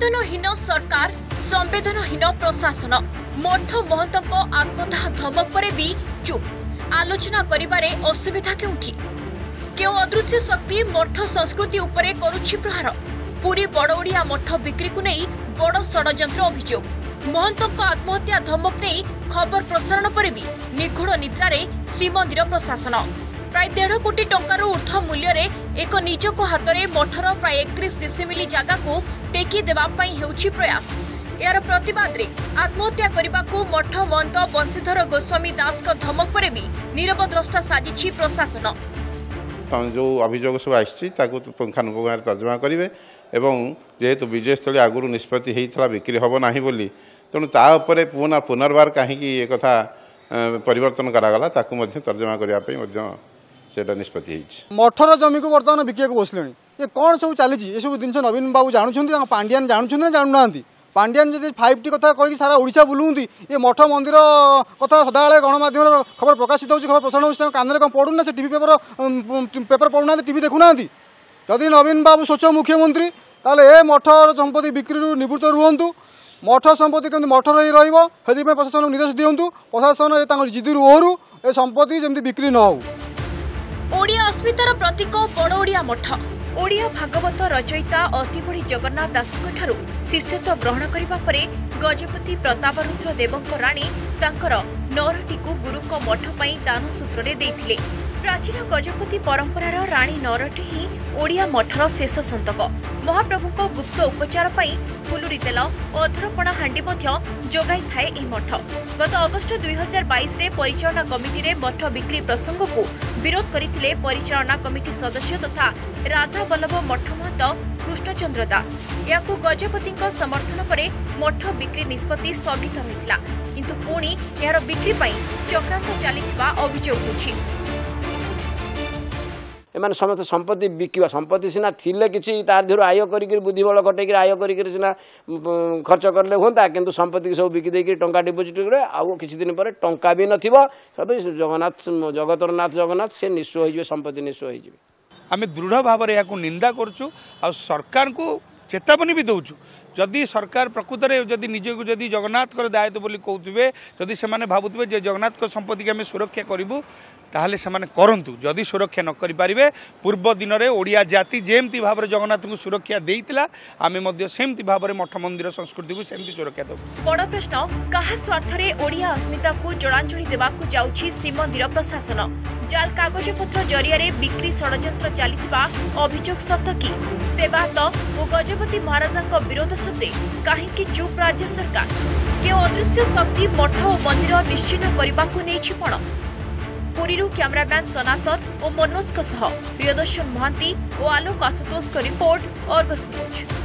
संवेदनहीन सरकार संवेदनहीन प्रशासन मठ महंत आत्मदाह धमक पर भी चुप आलोचना करिबारे असुविधा केउठी केउ अदृश्य शक्ति मठ संस्कृति उपरे करुछि प्रहार पूरी बड़ोड़िया मठ बिक्री को नहीं बड़ षड्यंत्र अभियोग महंत आत्महत्या धमक नहीं खबर प्रसारण पर भी निगूढ़ निद्रारे श्रीमंदिर प्रशासन प्राय 1.5 कोटी टंकार ऊर्ध्व मूल्य एक निजक हाथ में मठर प्राय 31 डिसिमिली जगह को टेकी देवा हेउछि प्रयास यार प्रतिवाद रे आत्महत्या करने को मठ महंत बंशीधर गोस्वामी दास का धमक पर भी नीरव द्रष्टा साजिछि प्रशासन जो अभियोग सब आखानुपुंख तर्जमा करेंगे जेहेतु विजय स्थली आगुरी निष्पत्ति होता बिक्री हम ना बोली तेणु तापर पुनर्बार कहीं ये कथा परिवर्तन करागला तर्जमा करने से निष्पत्ति मठर जमी को बर्तमान बिका बसले ये कौन सब चली ये सब जिन नवीन बाबू जानते पांड्यान जानते ना जानूना पांड्यान जब 5T कथा कही सारा ओडिशा बुलूंदी ये मठ मंदिर कथा सदाबले गणमाध्यम खबर प्रकाशित होती खबर प्रसारण होती कान कौन पढ़ुना से टीवी पेपर पढ़ुना टीवी देखुना जदि नवीन बाबू स्वच्छ मुख्यमंत्री ताले ए मठर संपत्ति बिक्री निवृत्त रुहतु मठ संपत्ति कमी मठर ही रही प्रशासन निर्देश दिंतु प्रशासन जिदु ओहरु ए संपत्ति जमी बिक्री न हो। ओडिया अस्मितार प्रतीक बड़ ओडिया मठ ओडिया भागवत रचयिता अतिबड़ी जगन्नाथ दासंठारु शिष्यत्व ग्रहण करबा परे गजपति प्रतापरुद्र देवंक राणी तांकर 9टी को गुरुक मठ पई दान सूत्र रे देथिले। प्राचीन गजपति परंपरार राणी 9टी ही ओडिया मठर शेष संतक महाप्रभुक गुप्त उपचार पई फुलुरी तेल अधरपणा हांडी मध्य जोगाई थाए ए मठ गत अगस्ट 2022 रे परिचालना कमिटी रे मठ बिक्री प्रसंग को विरोध करथिले परिचालना कमिटी सदस्य तथा राधा वल्लभ मठ महंत कृष्णचंद्र दास याकू गजपति समर्थन परे मठ बिक्री निष्पत्ति स्थगित रहितला किंतु पुणी यार बिक्री पई चक्रांत चलिथिबा अभियोग होछि। एमाने समस्त संपत्ति बिकिबा संपत्ति सीना थिले किछि तार देहरु आय करिक बुद्धिबल कटेक आय करिक सीना खर्च करले होंता किंतु संपत्ति की सब बिकी देकी टंका डिपोजिट करे आउ किछि दिन पर टंका भी नथिबो सब जगन्नाथ जगतर नाथ जगन्नाथ से निश्चय होइबे संपत्ति निश्चय होइबे। आमे दृढ़ भाव रे याकू निंदा करछु आ सरकार को चेतावनी भी दउछु जदि सरकार प्रकृत में जदि निजक जदि जगन्नाथ दायित्व बोली कहते जदि से भावुवे जे जगन्नाथ संपत्ति की आम सुरक्षा करूँ ताहले से करंतु जदि सुरक्षा न करें पूर्व दिन में ओडिया जाति जेमती भाव में जगन्नाथ को सुरक्षा देइतिला आमे सेमती भाव में मठ मंदिर संस्कृति को सेमती सुरक्षा देबु। बड़ प्रश्न कहा स्वार्थ रे ओडिया अस्मिता को जलांजलि देबाकू जाउछि श्रीमंदिर प्रशासन जाल कागजपत्र जरिया बिक्री षड्यंत्र चलिथिबा अभियोग सत कि सेवात और गजपति महाराजा विरोध सत्वे कहीं चुप राज्य सरकार के अदृश्य शक्ति मठ और मंदिर निश्चिन्न करने नहीं पण पुरीरू कैमरामैन सनातन और मनोज प्रियदर्शन महांती और Alok Ashutosh report Argus news.